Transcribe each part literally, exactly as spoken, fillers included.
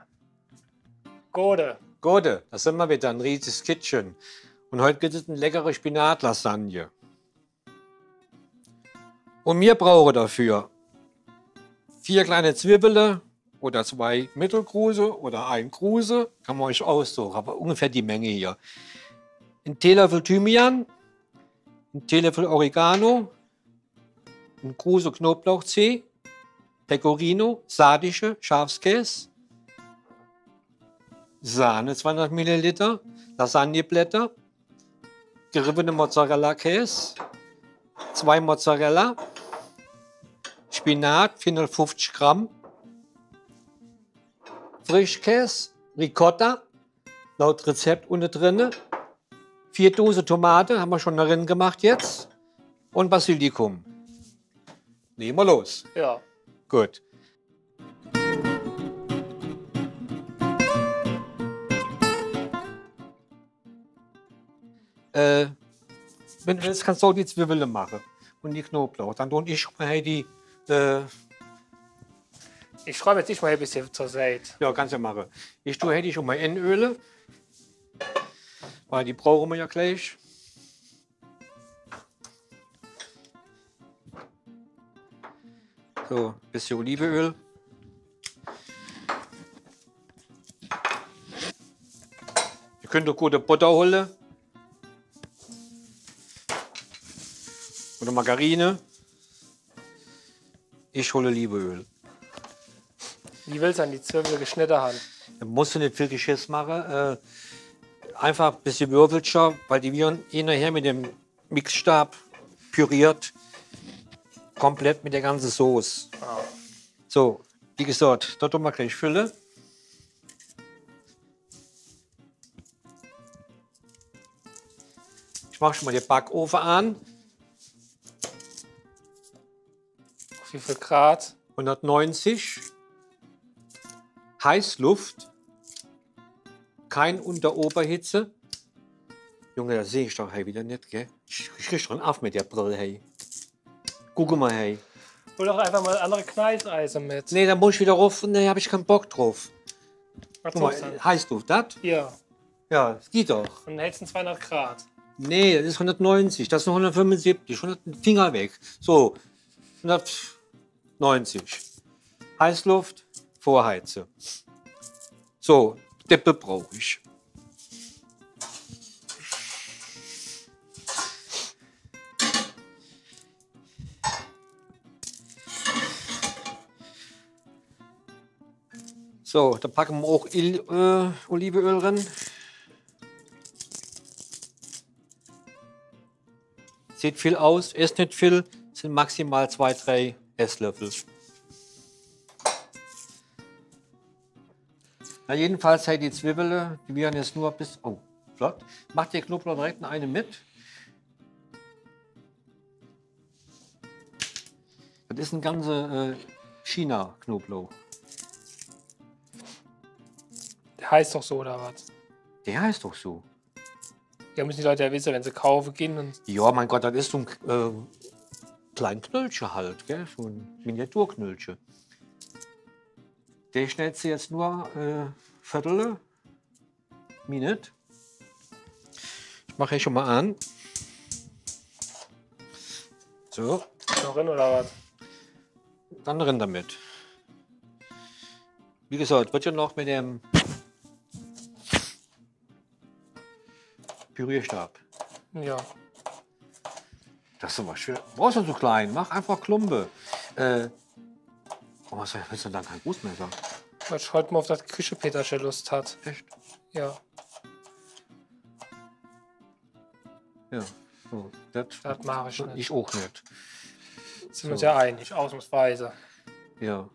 Gode. Gode, da sind wir wieder, ein riesiges Kitchen. Und heute gibt es eine leckere Spinatlasagne. Und wir brauchen dafür vier kleine Zwiebeln oder zwei mittelgroße oder ein große, kann man euch aussuchen, aber ungefähr die Menge hier. Ein Teelöffel Thymian, ein Teelöffel Oregano, ein großer Knoblauchzeh, Pecorino, sardische Schafskäse, Sahne zweihundert Milliliter, Lasagneblätter, geriebene Mozzarella-Käse, zwei Mozzarella, Spinat vierhundertfünfzig Gramm, Frischkäse, Ricotta, laut Rezept unten drin, vier Dosen Tomate, haben wir schon darin gemacht jetzt, und Basilikum. Nehmen wir los. Ja. Gut. Äh, wenn du willst, kannst du auch die Zwiebeln machen und die Knoblauch. Dann tue ich mal die. Äh, Ich schreibe jetzt nicht mal ein bisschen zur Seite. ja, kannst du machen. Ich tue hätte ich schon mal Öle, weil die brauchen wir ja gleich. So, ein bisschen Olivenöl. Ihr könnt auch gute Butter holen. Oder Margarine. Ich hole Olivenöl. Wie willst du an die Zwiebel geschnitten haben? Da musst du nicht viel Geschiss machen. Äh, einfach ein bisschen Würfelchen, weil die wir nachher mit dem Mixstab püriert. Komplett mit der ganzen Soße. Ah. So, wie gesagt, da tun wir gleich Fülle. Ich mache schon mal den Backofen an. Auf wie viel Grad? hundertneunzig. Heißluft. Kein Unteroberhitze. Junge, das sehe ich doch hey, wieder nicht, gell? Ich krieg schon auf mit der Brille, hey. Guck mal, hey. Hol doch einfach mal andere Kneiseise mit. Nee, da muss ich wieder rauf. Nee, hab ich keinen Bock drauf. Was Guck mal, suchst du denn? Heißluft, das? Hier. Ja, das geht doch. Und hältst du zweihundert Grad. Nee, das ist hundertneunzig, das ist noch hundertfünfundsiebzig, hundert Finger weg. So, hundertneunzig. Heißluft, vorheize. So, Deppe brauche ich. So, da packen wir auch Il äh, Olivenöl rein. Sieht viel aus, ist nicht viel, sind maximal zwei, drei Esslöffel. Na jedenfalls halt die Zwiebeln, die werden jetzt nur bis... Oh, flott. Macht der Knoblauch direkt eine mit. Das ist ein ganzer äh, China-Knoblauch. Der heißt doch so, oder was? Der heißt doch so. Ja, müssen die Leute ja wissen, wenn sie kaufen gehen. Und Ja, mein Gott, das ist so ein äh, kleinen Knöllchen halt, gell? So ein Miniaturknöllchen. Der schnellt sie jetzt nur äh, Viertel Minute. Ich mache hier schon mal an. So, noch rein, oder was? dann rein damit. Wie gesagt, wird ja noch mit dem Pürierstab. Ja. Das ist aber schwer. Brauchst du so klein? Mach einfach Klumpe. Äh, oh, was willst du denn da kein Großmesser? Weil ich heute mal auf das Küchepetersche Lust hat. Echt? Ja. Ja. So, das Das mache ich nicht. ich auch nicht. Sind wir uns ja einig, ausnahmsweise. Ja.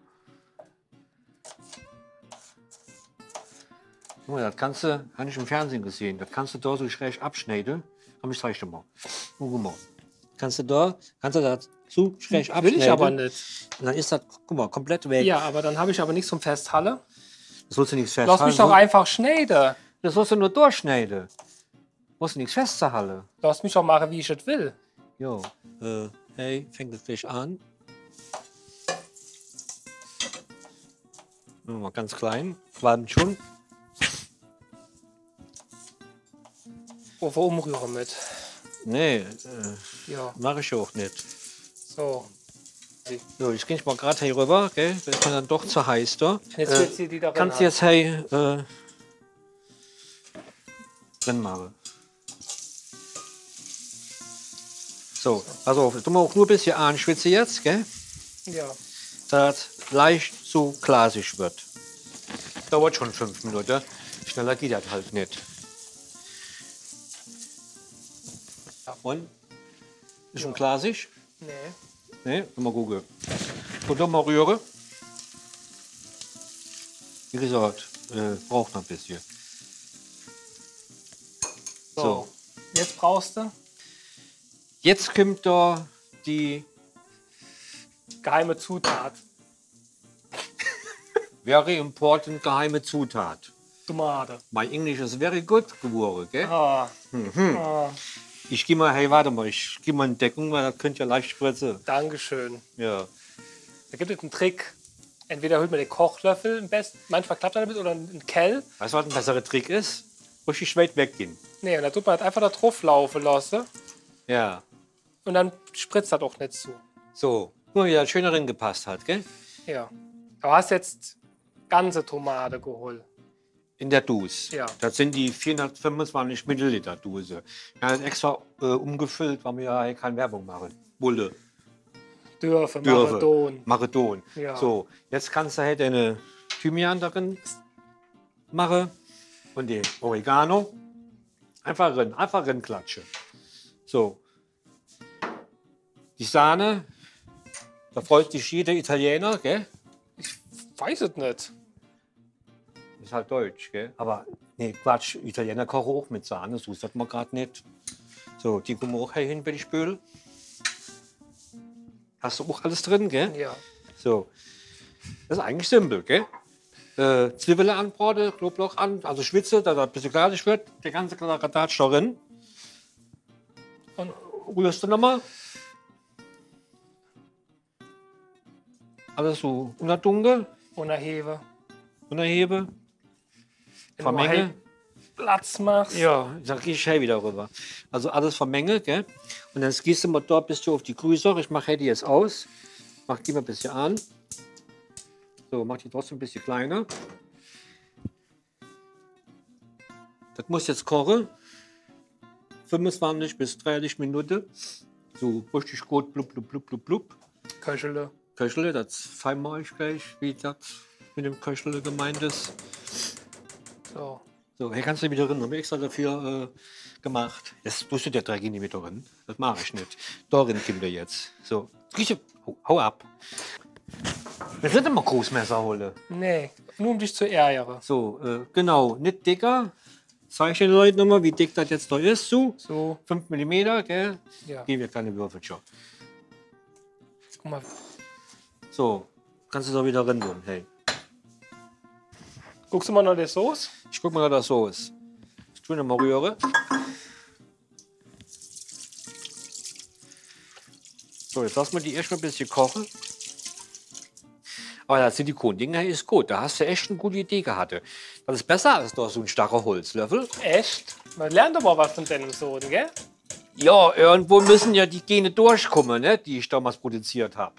Guck mal, das kannst du, habe ich im Fernsehen gesehen, das kannst du da so schräg abschneiden. Komm, ich zeig dir mal. Guck mal. Kannst du da, kannst du das so schräg abschneiden. Will ich aber nicht. Und dann ist das, guck mal, komplett weg. Ja, aber dann habe ich aber nichts zum Festhalle. Das sollst du nichts festhalten. Lass mich doch einfach schneiden. Das sollst du nur durchschneiden. Musst du nichts festzuhalten. Lass mich doch machen, wie ich es will. Jo. Äh, hey, fängt es gleich an. Mal ganz klein. Qualmt schon. Over umrühren mit. Nee, äh, Ja, mache ich auch nicht. so. So, ich gehe mal gerade hier rüber, gell? Das ist mir dann doch zu heiß da. Jetzt wird sie die darin Kannst du haben. jetzt hey, äh, drin machen. So, also tu mal auch nur ein bisschen anschwitzen jetzt, gell? Ja. Dass es leicht so glasig wird. Dauert schon fünf Minuten. Schneller geht das halt nicht. Ja. Und? Ist schon Ja. glasig? Nee. Ne, mal gucken. Und dann mal rühren. Wie gesagt, äh, braucht noch ein bisschen. So. So. Jetzt brauchst du Jetzt kommt da die geheime Zutat. very important geheime Zutat. Tomate. My English is very good geworden, gell? Ah. ah. Ich gehe mal, hey, warte mal, ich gehe mal in Deckung, weil das könnte ja leicht spritzen. Dankeschön. Ja. Da gibt es einen Trick. Entweder holt man den Kochlöffel im besten, manchmal klappt das damit, oder einen Kell. Weißt du, was ein besserer Trick ist? Richtig weit weggehen. Nee, und dann tut man das einfach da drauf laufen lassen. Ja. Und dann spritzt das auch nicht zu. So. Guck mal, wie das schön darin gepasst hat, gell? Ja. Du hast jetzt ganze Tomate geholt. In der Dose. Ja. Das sind die vierhundertfünfundzwanzig Milliliter Dose. Wir haben das extra äh, umgefüllt, weil wir ja keine Werbung machen. Bulle. Dürfe, Dürfe. Maradon. Maradon. Ja. So, jetzt kannst du halt deine Thymian darin machen und die Oregano. Einfach rein, einfach rein klatschen. So. Die Sahne, da freut sich jeder Italiener, gell? Weiß es nicht. Ist halt deutsch, gell? Aber nee, Quatsch, Italiener kochen auch mit Sahne, so ist das mal gerade nicht. So, die kommen auch hier hin bei die Spül. Hast du auch alles drin, gell? Ja. So. Das ist eigentlich simpel, gell? Äh, Zwiebeln anbraten, Knoblauch an, also schwitze, dass das ein bisschen glasig wird. Der ganze Kladderadatsch da drin. Und Rührst du nochmal. Alles so unterdunkel, unerhebe. unterhebe. Wenn Vermenge. du halt Platz machst. Ja, da gehe ich hier wieder rüber. Also alles vermenge, gell? Und dann gehst du mal dort bis du auf die Grüße. Ich mache die jetzt aus. Mach die mal ein bisschen an. So, mach die trotzdem ein bisschen kleiner. Das muss jetzt kochen. fünfundzwanzig bis dreißig Minuten. So richtig gut, blub, blub, blub, blub, blub. Köchele. Köchele, das fein mache ich gleich, wie das mit dem Köchele gemeint ist. So. So, hier kannst du wieder rein. Haben wir extra dafür äh, gemacht. Jetzt tust du der Dreck nicht mit drin. Das mache ich nicht. Darin kommt er jetzt. So, Grieche, hau, hau ab. Wir sind immer Großmesser holen. Nee, nur um dich zu ärgern. So, äh, genau, nicht dicker. Zeig ich den Leuten nochmal, wie dick das jetzt da ist. So, So, fünf Millimeter, gell? ja. Geben wir keine Würfel schon. Guck mal. So, kannst du da wieder rein tun. Hey. Guckst du mal noch die Soße? Ich guck mal, was das so ist. Ich tue noch mal rühren. So, jetzt lassen wir die erstmal ein bisschen kochen. Aber das Silikon-Ding ist gut. Da hast du echt eine gute Idee gehabt. Das ist besser als doch so ein starrer Holzlöffel. Echt? Man lernt aber was von deinem Sohn, gell? Ja, irgendwo müssen ja die Gene durchkommen, ne, die ich damals produziert habe.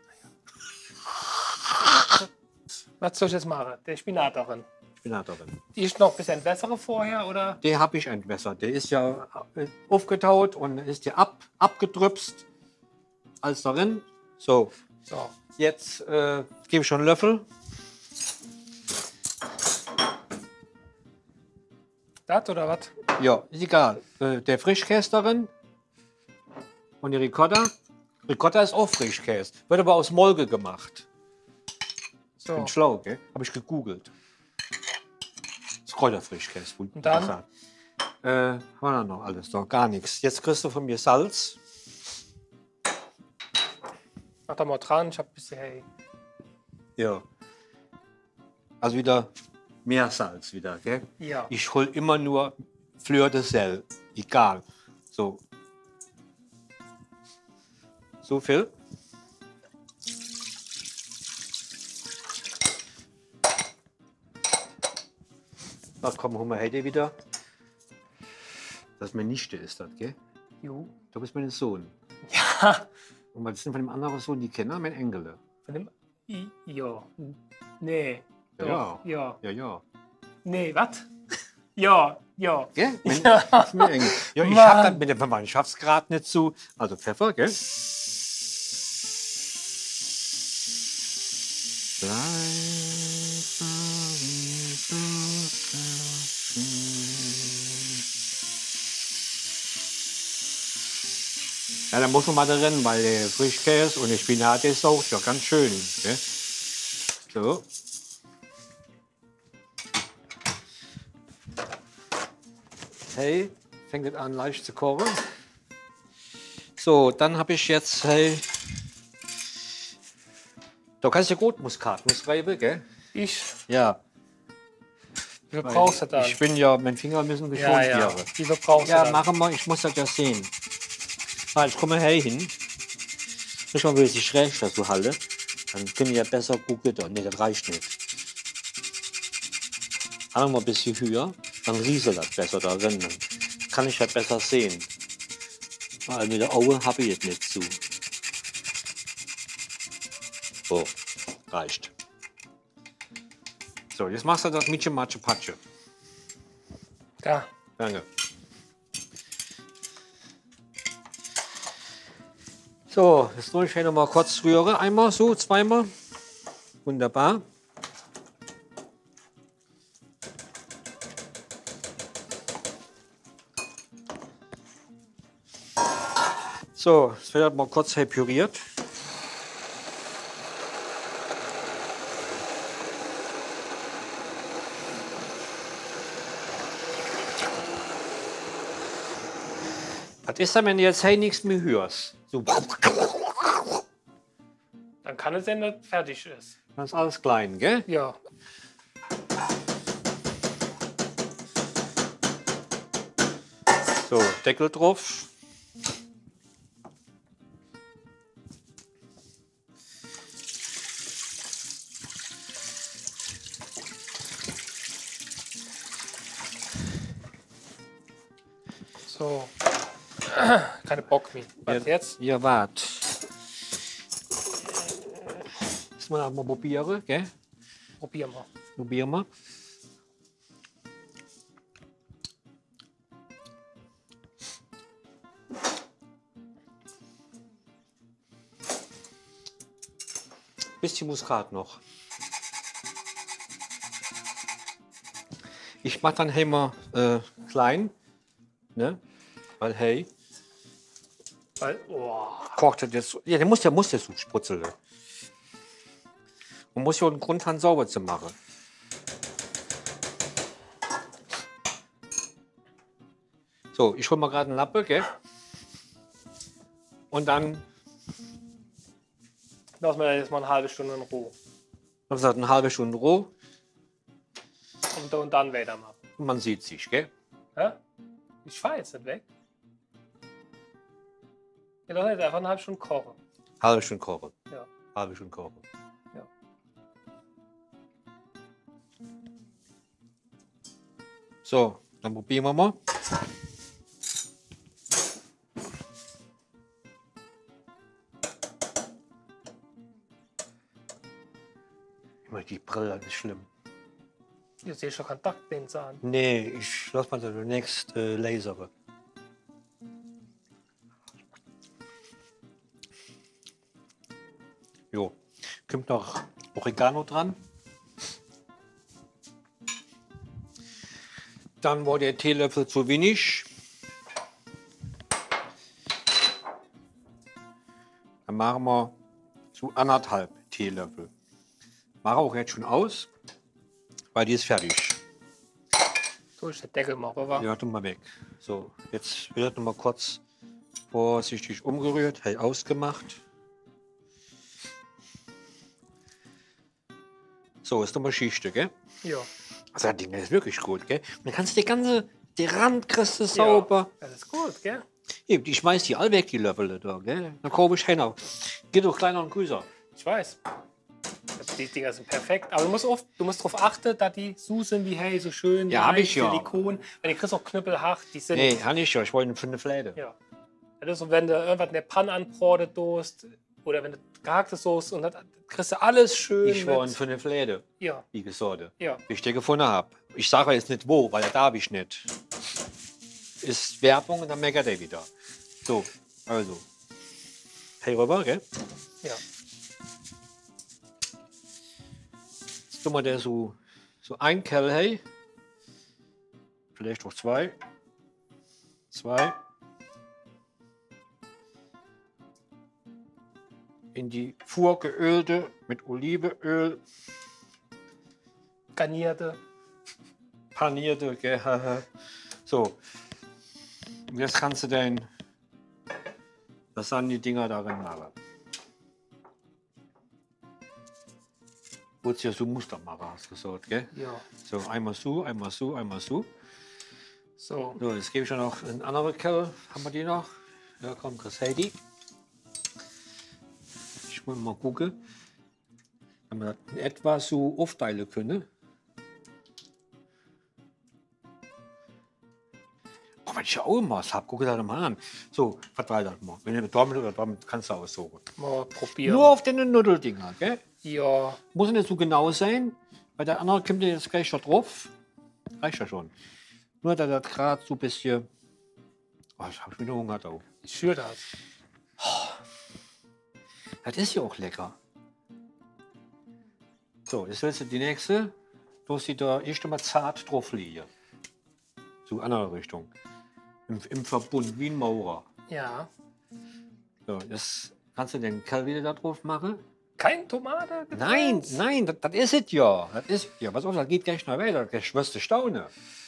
Was soll ich jetzt machen? Der Spinat darin. Spinat darin. Die ist noch ein bisschen bessere vorher, oder? Den habe ich entwässert. Der ist ja äh, aufgetaut und ist ja ab, abgedrüpst. Alles darin. So, So. jetzt äh, gebe ich schon einen Löffel. Das oder was? Ja, ist egal. Äh, der Frischkäse darin und die Ricotta. Ricotta ist auch Frischkäse. Wird aber aus Molke gemacht. So. Bin schlau, gell? Habe ich gegoogelt. Das ist Kräuterfrischkäse. Und dann? Äh, haben wir da noch alles? Noch gar nichts. Jetzt kriegst du von mir Salz. Mach da mal dran, ich hab ein bisschen, hey. Ja. Also wieder mehr Salz wieder, gell? Ja. Ich hol immer nur Fleur de Sel. Egal. So. So viel. Da kommen wir heute wieder. Das ist meine Nichte, ist das, gell? Jo. Du bist mein Sohn. Ja. Und was sind von dem anderen Sohn, die kennen mein Enkel? Von dem. I, ja. Nee. Doch. Ja. Ja. Ja, ja. Nee, was? Ja. Ja. Gell? Mein, Ja. mein Enkel. Ja, ich Mann. hab das mit dem Verwandtschaftsgrad nicht so. Also Pfeffer, gell? Ja, da muss man mal drin, weil der Frischkäse und der Spinat ist auch ja ganz schön. Gell? So. Hey, fängt es an leicht zu kochen. So, dann habe ich jetzt, hey, da kannst du gut Muskatnuss reiben, gell? Ich. Ja. Wie viel brauchst du dann? Ich bin ja, mein Finger müssen geschont ja, ja. werden. Wie viel brauchst Ja, du dann? machen wir, ich muss das ja sehen. Ah, ich komme her hin. Ich mal, will ich schräg dazu halte. Dann können wir ja besser gucken. Ne, das reicht nicht. Machen wir ein bisschen höher, dann rieselt das besser darin. Dann kann ich das besser sehen. Weil mit der Augen habe ich jetzt nicht zu. So, reicht. So, jetzt machst du das Mietje Matsche Patsche. Da. Danke. So, jetzt tue ich hier noch mal kurz rühren. Einmal so, zweimal. Wunderbar. So, jetzt wird mal kurz hier püriert. Was ist denn, wenn du jetzt hey nichts mehr hörst? So. Dann kann es sein, dass fertig ist. Das ist alles klein, gell? Ja. So, Deckel drauf. So. Keine Bock mehr. Was jetzt? Ja, wart. Jetzt mal mal probieren, gell? Probier mal. Probieren wir. Bisschen Muskat noch. Ich mache dann immer äh, klein, ne? Weil hey, Weil, oh. kocht das jetzt. Ja, der muss der muss jetzt so sprutzeln. Man muss ja einen Grund haben, sauber zu machen. So, ich hole mal gerade einen Lappe, gell? Und dann Lass mir jetzt mal eine halbe Stunde in Ruhe. haben wir eine halbe Stunde roh Und, und dann weitermachen. und man sieht sich, gell? Hä? Ich fahr jetzt nicht weg. Ja, doch jetzt einfach eine halbe Stunde kochen. Halbe Stunde kochen. Ja. Halbe Stunde kochen. Ja. So, dann probieren wir mal. Immer die Brille ist schlimm. Jetzt sehe ich schon Kontaktlinse an. Nee, ich lass mal demnächst äh, lasere. Jo, kommt noch Oregano dran. Dann war der Teelöffel zu wenig. Dann machen wir zu anderthalb Teelöffel. Mache auch jetzt schon aus, weil die ist fertig. So ist der Deckel mal rüber. Ja, tu mal weg. So, jetzt wird noch mal kurz vorsichtig umgerührt, hey, ausgemacht. So, ist nochmal Schichte, gell? Ja. Also das Ding ist wirklich gut, gell? Und dann kannst du die ganze, die Rand kriegst du sauber. Ja, das ist gut, gell? Ja, ich schmeiß die all weg, die Löffel da, gell? Dann kaufe ich hin. Geht doch kleiner und größer. Ich weiß. Die Dinger sind perfekt. Aber du musst, oft, du musst darauf achten, dass die so sind wie hey, so schön. Ja, hab ich ja. Silikon. Weil die kriegst auch knüppelhart. Die sind. Nee, kann ich ja. Ich wollte für eine Fläde. Ja. Das ist so, wenn du irgendwas in der Panne anbratet dost oder wenn du gehackte Soße und dann kriegst du alles schön. Ich wollte für eine Fläde. Ja. Wie gesagt. Ja. Wie ich dir gefunden habe. Ich sage jetzt nicht wo, weil da darf ich nicht. Ist Werbung und dann meckert er wieder. So, also. Hey rüber, gell? Ja. Jetzt tun wir der so, so ein Kell, hey. Vielleicht auch zwei. Zwei. In die vorgeölte mit Olivenöl. Garnierte. Panierte, gell? So. Und jetzt kannst du den Lasagne-Dinger darin machen. Wolltest ja so Muster machen, hast du gesagt, gell? Ja. So, einmal so, einmal so, einmal so. So. So, jetzt gebe ich ja noch einen anderen Kell. Haben wir die noch? Ja, komm, Chris, hey die. Ich muss mal gucken, wenn wir das in etwa so aufteilen können. Oh, wenn ich ja auch immer was habe, gucke das mal an. So, verteile das mal. Wenn du damit oder damit kannst du aussuchen. Mal probieren. Nur auf den Nudeldinger, gell? Ja. Muss nicht so genau sein, weil der andere kommt ja jetzt gleich schon drauf. Reicht ja schon. Nur, dass das gerade so ein bisschen. Oh, ich habe wieder Hunger da. Ich schwöre das. Das ist ja auch lecker. So, jetzt willst du die nächste. Du sie da erst mal zart drauf liegen. So, andere Richtung. Im, Im Verbund, wie ein Maurer. Ja. So, jetzt kannst du den Kerl wieder da drauf machen. Kein Tomate? Nein, nein, das, das ist es ja. Das ist ja. Pass auf, das geht gleich noch weiter. Das wirst du staunen.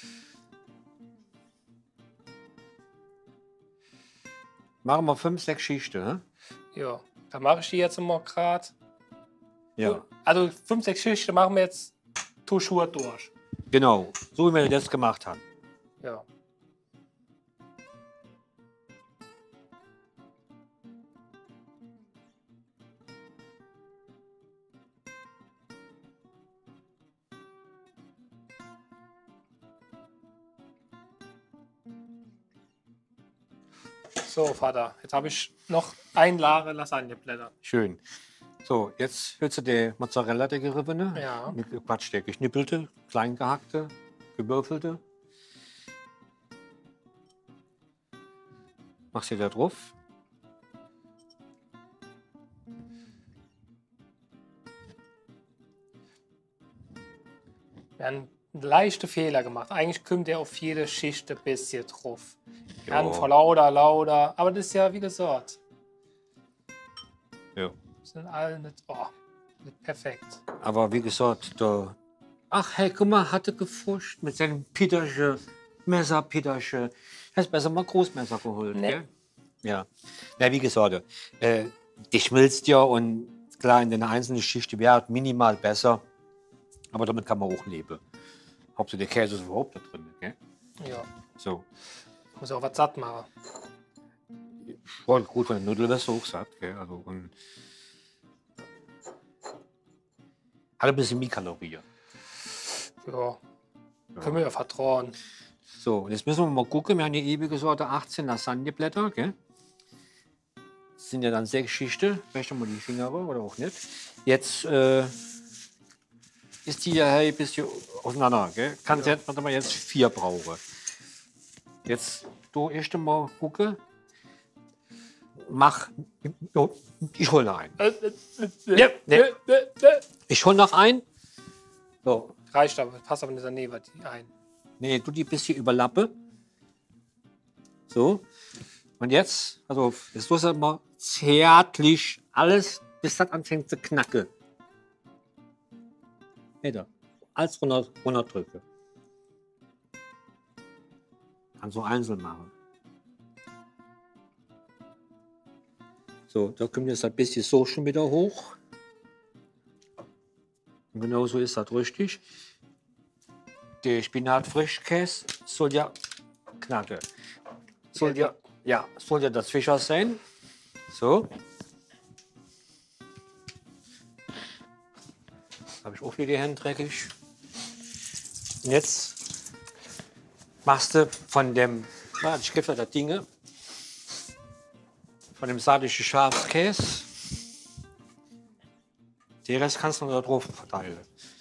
Machen wir fünf, sechs Schichten, ne? Ja. Dann mache ich die jetzt immer gerade. Ja. Also fünf, sechs Schichten machen wir jetzt Tuschur durch. Genau, so wie wir das gemacht haben. Ja. So, Vater, jetzt habe ich noch ein Lare Lasagneblätter. Schön. So, jetzt willst du die Mozzarella, der geriebene, Ja. mit Quatsch, der geschnippelte, klein gehackte, gewürfelte. Machst du da drauf. Wir haben einen leichten Fehler gemacht. Eigentlich kommt der auf jede Schicht ein bisschen drauf. Wir haben vor lauter, lauter. Aber das ist ja, wie gesagt, Ja. sind alle nicht, oh, nicht perfekt. Aber wie gesagt, da. Ach, hey, guck mal, hatte gefuscht mit seinem Petersche, Messer, Petersche. Hast besser mal Großmesser geholt, Nee. gell? Ja. Ja, wie gesagt, äh, die schmilzt ja und klar, in den einzelnen Schichten wäre es minimal besser. Aber damit kann man auch leben. Hauptsache der Käse ist überhaupt da drin, gell? Ja, So. muss auch was satt machen. Voll gut, wenn der Nudel das auch satt, gell? Also, und hat ein bisschen Mikalorien. Ja, können wir ja vertrauen. So, und jetzt müssen wir mal gucken. Wir haben hier ewige Sorte achtzehn Lasagneblätter, gell? Das sind ja dann sechs Schichten. Vielleicht mal die Finger oder auch nicht. Jetzt äh, ist die ja ein bisschen auseinander, gell? Kann ja. Jetzt, man jetzt vier brauchen. Jetzt du erst mal gucken. Mach. Oh, ich hol noch einen. Ja, ne. Ich hol noch einen. So. Reicht aber, passt aber nicht daneben ein. Nee, du die ein bisschen überlappe. So. Und jetzt, also jetzt muss er mal zärtlich alles, bis das anfängt zu knacken. Hey, da. Alles runter, runter drücke. Kannst du einzeln machen. So, da kommt jetzt ein bisschen so schon wieder hoch. Und genau so ist das richtig. Der Spinat-Frischkäse soll ja knacken. Soll ja, ja, soll ja das Fischer sein. So. auch wieder die Hände dreckig. Und jetzt machst du von dem, warte, ich gebe dir das Ding, von dem sardischen Schafskäse, den Rest kannst du noch da drauf verteilen.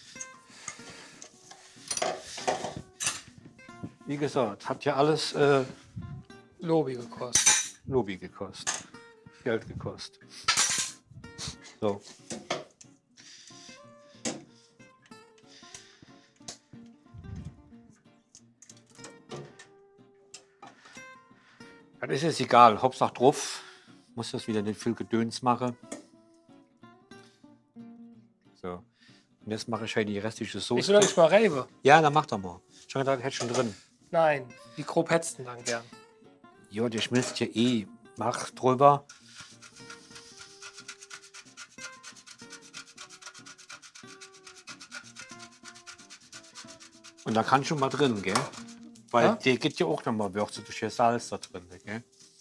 Wie gesagt, hat ja alles äh, Lobi gekostet. Lobi gekostet. Geld gekostet. So. Das ist jetzt egal. Hauptsache drauf. Muss das wieder nicht viel Gedöns machen. So. Und jetzt mache ich halt die restliche Soße. Ich will doch nicht mal reiben. Ja, dann mach doch mal. Schon gedacht, hätte schon drin. Nein, wie grob hättest du denn dann gern? Ja, der schmilzt ja eh. Mach drüber. Und da kann schon mal drin, gell? Weil Ja? der geht ja auch noch mal Würze durch das Salz da drin, gell?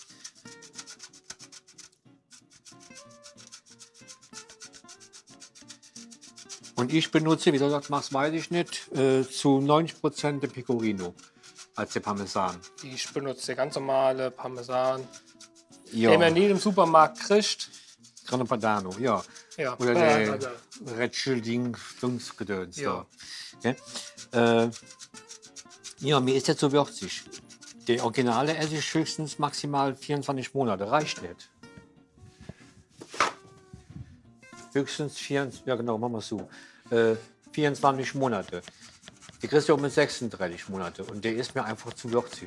Und ich benutze, wie du das machst, weiß ich nicht, äh, zu neunzig Prozent den Pecorino als der Parmesan. Ich benutze ganz normale Parmesan, Ja, den man nie im Supermarkt kriegt. Grana Padano, ja. Ja. Oder Ja, der also, Red Schilding Gedöns. Ja. Da. Okay. Äh, ja, mir ist jetzt so würzig. Der Originale esse ich höchstens maximal vierundzwanzig Monate, reicht nicht. Höchstens vierundzwanzig, ja genau, machen wir es so. Äh, vierundzwanzig Monate. Die kriegst du auch mit sechsunddreißig Monate und der ist mir einfach zu würzig.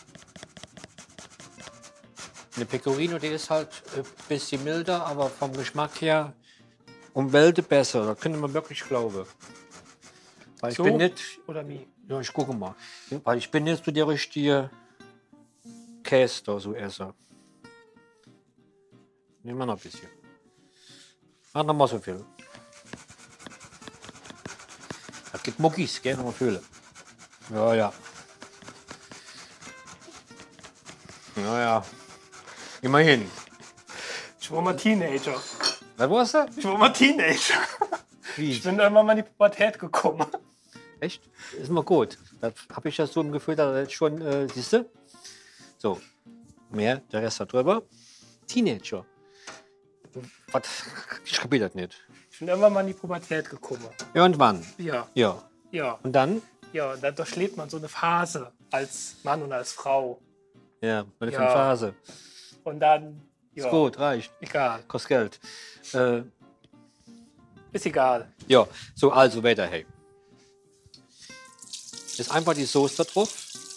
Eine Pecorino, die ist halt ein bisschen milder, aber vom Geschmack her um Welten besser. Da könnte man wirklich glauben. Weil ich so bin nicht, oder wie? ja, ich gucke mal, weil ich bin nicht so der richtige Käse da so Esser. Nehmen wir noch ein bisschen. Mach noch mal so viel. Das gibt Muckis, gell, noch mal füllen. Ja, ja. Ja, ja. Immerhin. Ich war mal Teenager. Was war's da? Ich war mal Teenager. Wie? Ich bin da immer mal in die Pubertät gekommen. Echt? Ist mal gut. Da habe ich das so im Gefühl, dass jetzt schon, äh, siehst du? So, mehr, der Rest da drüber. Teenager. Was? Ich kapiere das nicht. Ich bin immer mal in die Pubertät gekommen. Irgendwann. Ja, Ja. ja, Und dann? ja. Da durchlebt man so eine Phase als Mann und als Frau. Ja, meine Ja. Phase. Und dann, ja, Ist gut, reicht. egal. Kostet Geld. Äh, Ist egal. ja, so, also weiter, hey. Ist einfach die Soße da drauf.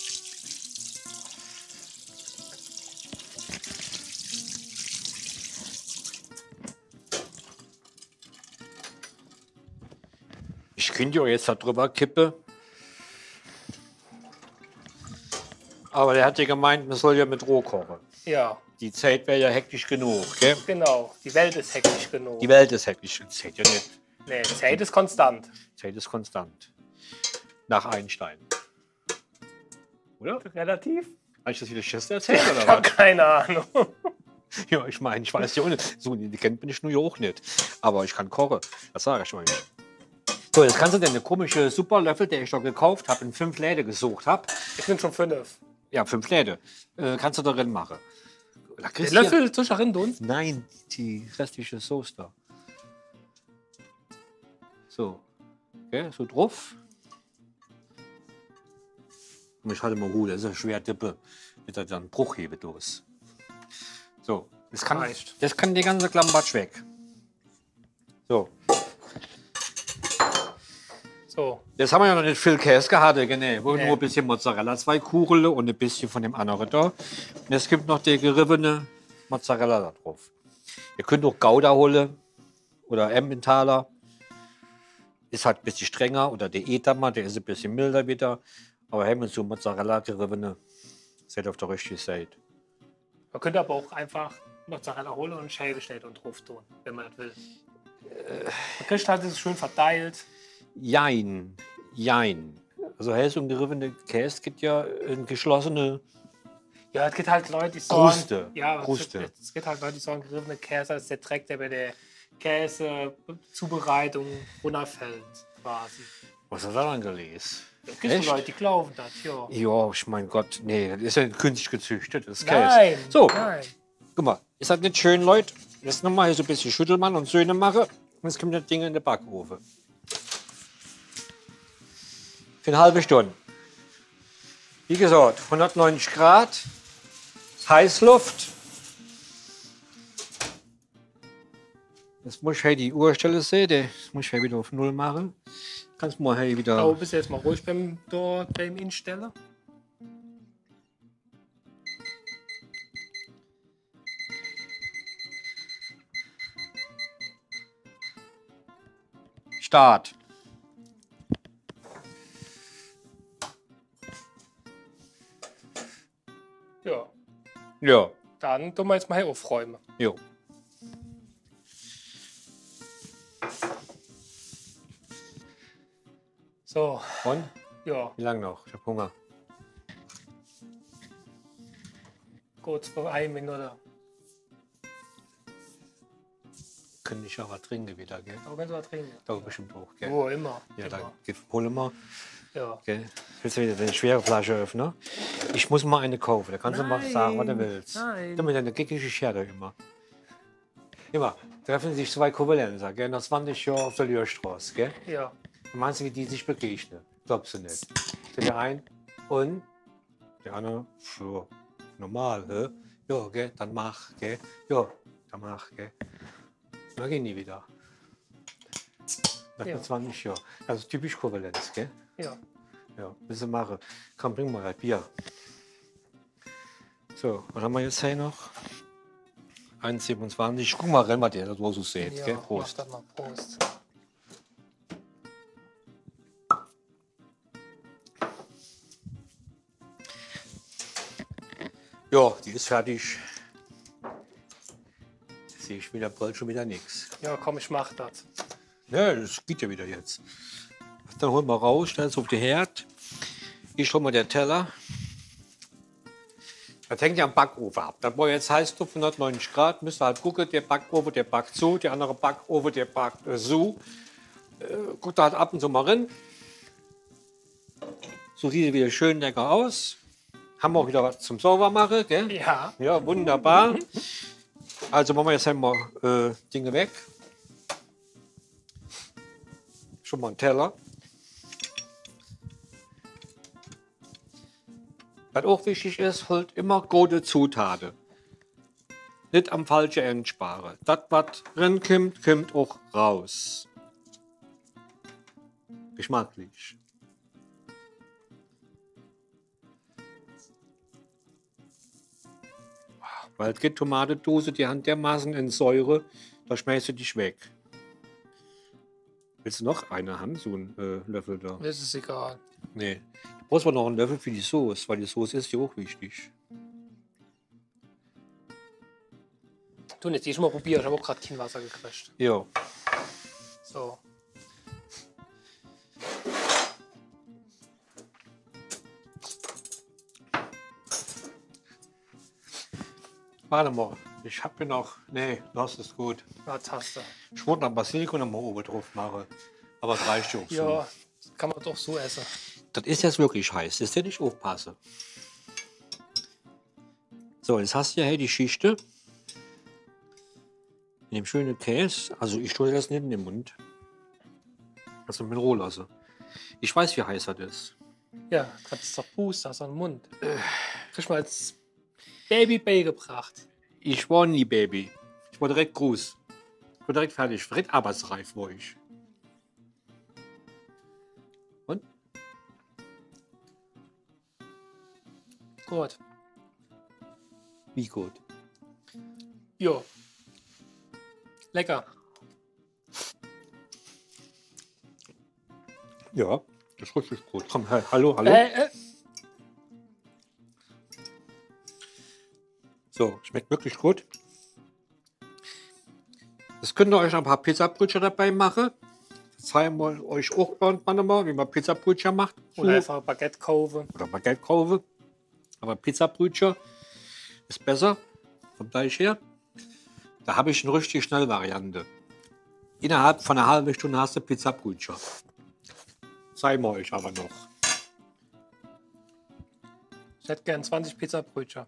Ich könnte ja jetzt da drüber kippen. Aber der hat ja gemeint, man soll ja mit roh kochen. Ja, Die Zeit wäre ja hektisch genug, gell? genau. Die Welt ist hektisch genug. Die Welt ist hektisch. Die Zeit ja nicht. Nee, Zeit ist konstant. Zeit ist konstant. Nach Einstein. Oder? Relativ? Habe ich das wieder Schiss erzählt Ich oder habe was? keine Ahnung. Ja, ich meine, ich weiß ja auch nicht. So intelligent bin ich nur ja auch nicht. Aber ich kann kochen. Das sage ich euch. So, jetzt kannst du dir eine komische Superlöffel, den ich da gekauft habe, in fünf Läden gesucht habe. Ich bin schon fünf. Ja, fünf Läden. Äh, kannst du darin machen. Da Der kriegst du ja- Löffel zwischen drin? Nein, die restliche Soße da. So. Okay, so drauf. Und ich halte mal gut, das ist eine schwere Dippe. Mit der dann Bruchhebe durch. So. Das kann, Reicht. das kann die ganze Klambatsch weg. So. So. Jetzt haben wir ja noch nicht viel Käse gehabt, genau. Wo Nee. nur ein bisschen Mozzarella, zwei Kugeln und ein bisschen von dem anderen da. Und es gibt noch die geriebene Mozzarella da drauf. Ihr könnt auch Gouda holen oder Emmentaler. Ist halt ein bisschen strenger. Oder der Edamer, der ist ein bisschen milder wieder. Aber haben wir so Mozzarella geriebene, seid auf der richtigen Seite. Man könnte aber auch einfach Mozzarella holen und Scheibe schnell und drauf tun, wenn man das will. Man kriegt halt das schön verteilt. Jein, jein. Also Hälse und geriebene Käse gibt ja eine geschlossene. Ja, es gibt halt Leute, die sagen... Kruste. Ja, es Kruste. gibt, es gibt halt Leute, die sagen, geriebene Käse ist der Dreck, der bei der Käsezubereitung runterfällt. quasi. Was hat er dann gelesen? Es gibt Leute, die glauben das, ja. Ja, ich mein Gott, nee, das ist ja künstlich gezüchtet, das ist Nein, Käse. So, nein. guck mal, ist das nicht schön, Leute? Jetzt nochmal hier so ein bisschen Schüttelmann und Söhne machen. Und jetzt kommt das Ding in den Backofen. Für eine halbe Stunde. Wie gesagt, hundertneunzig Grad, Heißluft. Jetzt muss ich hier die Uhrstelle sehen, das muss ich hier wieder auf Null machen. Kannst du mal hier wieder. Aber bist du jetzt mal ruhig beim, dort, beim Instellen? Start. Ja. Ja. Dann tun wir jetzt mal hier aufräumen. Jo. So, Und? ja, Wie lange noch? Ich hab Hunger. kurz vor einer Minute. Könnte ich auch was trinken wieder, gell? Aber kannst du was trinken? Da bestimmt auch, gell? Wo, immer. Ja, immer. dann holen wir. Ja. Gell? Willst du wieder eine schwere Flasche öffnen? Ich muss mal eine kaufen. Da kannst du mal Nein, sagen, was du willst. nein. Du mit deiner gickige Schere immer. Immer. Treffen sich zwei Kovalenzer, gell? Nach zwanzig Jahren auf der Lürstraße, gell? Ja. Meinst du, wie die sich begegnen? Glaubst du nicht? Sind der ein und der andere, so, normal, hä? Ja, gell? Dann mach, gell? Ja, dann mach, gell? Dann gehen die wieder. Nach Ja. zwanzig Jahren. Also typisch Kovalenz, gell? Ja. Ja, willst du machen? Komm, bring mal ein Bier. So, was haben wir jetzt hier noch? eins Komma siebenundzwanzig. Guck mal, renn mal der, das wo du seht. Ja, Gell? mach Prost. das mal. Prost. Ja, die ist fertig. Sehe ich wieder bald schon wieder nichts. Ja, komm, ich mach das. Ja, das geht ja wieder jetzt. Dann holen wir raus, stellen es auf den Herd. Ich hole mal den Teller. Das hängt ja am Backofen ab. Das war jetzt Heißluft hundertneunzig Grad. Müsst ihr halt gucken, der Backofen, der backt so, der andere Backofen, der backt äh, so. Äh, guckt halt ab und zu mal rein. So sieht es wieder schön lecker aus. Haben wir auch wieder was zum Saubermachen, gell? Ja. Ja, wunderbar. Also machen wir jetzt einmal äh, Dinge weg. Schon mal einen Teller. Was auch wichtig ist, holt immer gute Zutaten. Nicht am falschen Ende sparen. Das, was reinkommt, kommt auch raus. Geschmacklich. Weil es gibt Tomatendose, die haben dermaßen in Säure, da schmeißt du dich weg. Willst du noch eine Hand, so einen äh, Löffel da? Das ist egal. Nee. Du brauchst aber noch einen Löffel für die Soße, weil die Soße ist ja auch wichtig. Du, jetzt ich mal probieren. Ich habe auch gerade kein Wasser gekriegt. Ja. So. Warte mal, ich habe hier noch. Nee, das ist gut. Was hast du? Ich wollte noch Basilikum noch mal oben drauf machen. Aber es reicht ja auch so. Ja, kann man doch so essen. Das ist jetzt wirklich heiß, das ist ja nicht aufpassen. So, jetzt hast du ja hier die Schichte. In dem schönen Käse. Also ich tue das nicht in den Mund. Also mit roh lassen. Ich weiß, wie heiß das ist. Ja, kannst doch pusten, hast du einen Mund. Krieg mal als Baby beigebracht. Ich war nie Baby. Ich war direkt groß. Ich war direkt fertig. Direkt arbeitsreif war ich. Und? Gut. Wie gut. Jo. Lecker. Ja, das ist richtig gut. Komm, hey, hallo, hallo. Äh, äh. So, schmeckt wirklich gut. Jetzt könnt ihr euch ein paar Pizzabrötchen dabei machen. Das zeigen wir euch auch irgendwann mal, wie man Pizzabrötchen macht. So. Oder einfach Baguette kaufen. Oder Baguette kaufen. Aber Pizzabrötchen ist besser, vom Fleisch her. Da habe ich eine richtig schnelle Variante. Innerhalb von einer halben Stunde hast du Pizzabrötchen. zeigen wir euch aber noch. Ich hätte gern zwanzig Pizzabrötchen.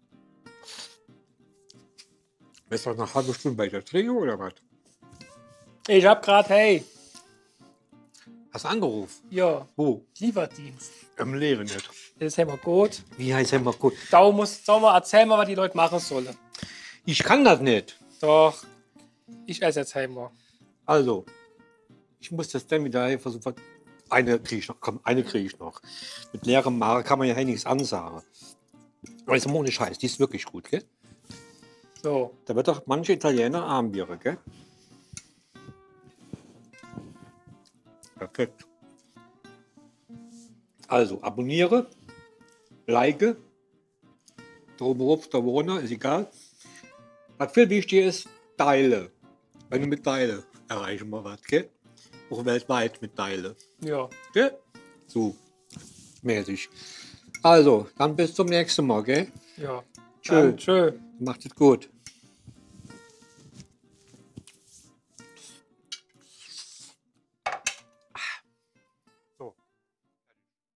Ist doch noch eine halbe Stunde bei der Trio oder was? Ich hab grad, hey, Hast du angerufen? ja, Wo? Lieferdienst. Im Leben nicht. Das ist immer gut. Wie heißt immer gut? Da muss, sag mal, erzähl mal, was die Leute machen sollen. Ich kann das nicht. Doch, ich esse jetzt heim mal. Also, ich muss das dann wieder versuchen. Eine kriege ich noch. Komm, eine kriege ich noch. Mit leerem Magen kann man ja nichts ansagen. Aber ist ohne Scheiß, die ist wirklich gut, gell? So, Da wird doch manche Italiener arm wäre, gell? Perfekt. Also, abonniere, like, drumherum, da wohne, ist egal. Was viel wichtig ist, teile. Wenn du mit teile, erreichen wir was, gell? Auch weltweit mit teile. ja. Gell? So, mäßig. Also, dann bis zum nächsten Mal, gell? Ja. Tschö. Dann, tschö. Macht es gut.